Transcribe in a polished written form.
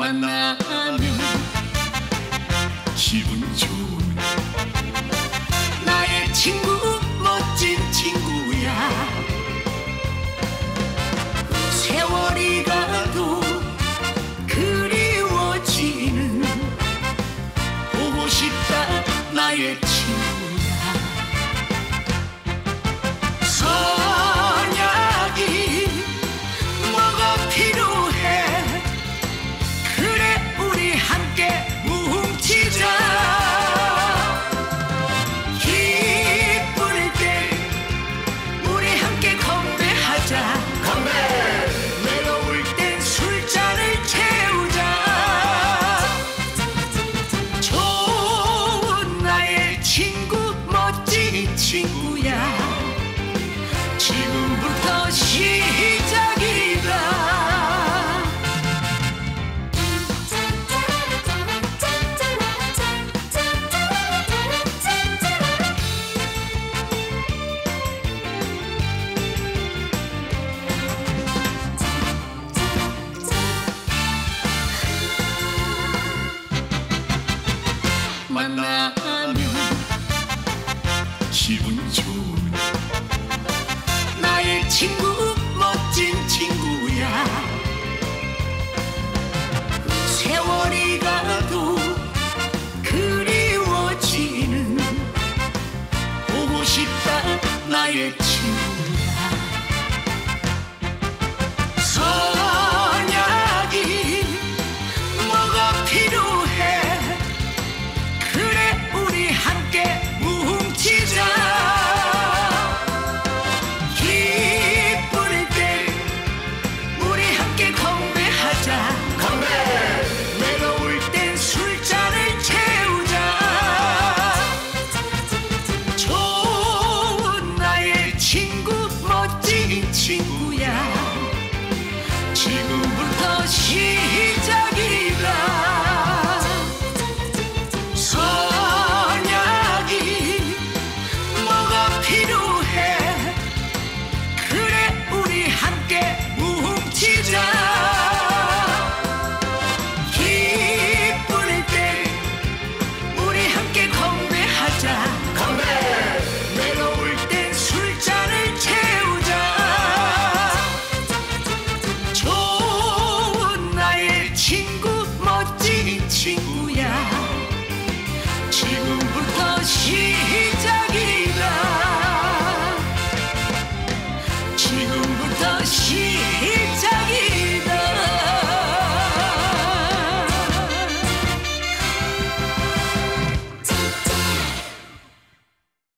만나면 기분 좋은 나의 친구, 멋진 친구야. 세월이 가도 그리워지는 보고 싶다 나의 친구야. 선약이 뭐가 필요해? 그래 우리 함께 뭉치자. 기쁠 때 우리 함께 건배하자. 건배! 외로울 땐 술잔을 채우자. 좋은 나의 친구, 멋진 친구야. 지금부터 시작이다. 만나면 기분 좋은 나의 친구, 멋진 친구야. 세월이 가도 그리워지는 보고 싶다 나의 친구야. 선약이 뭐가 필요해? 그래 우리 함께 뭉치자. 기쁠 때 우리 함께 건배하자. 건배! 외로울 땐 술잔을 채우자. 좋은 나의 친구, 멋진 친구야. 지금부터